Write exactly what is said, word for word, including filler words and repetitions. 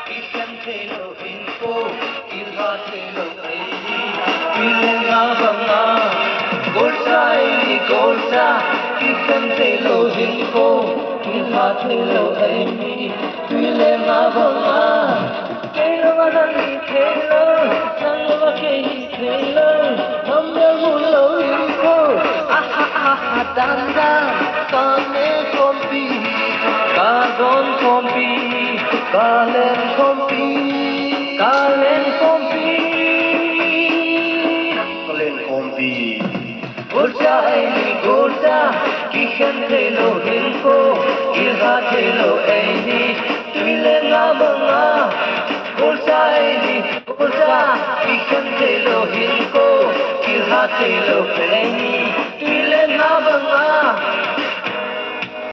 Ikantelo info, ilhatelo aini, ilenga banga, golsa aini golsa. Ikantelo info, ilhatelo aini, ilenga banga. Kelo madani kelo, nangwa kei kelo, namya mulo info. Aha aha danda, kane kompi, kadon kompi. Kalen kompi, kalen kompi, kalen kompi. Golsa aini golsa, kihantelo hinko, ilhatelo aini, tuilenga banga. Golsa aini golsa, kihantelo hinko, ilhatelo aini, tuilenga banga.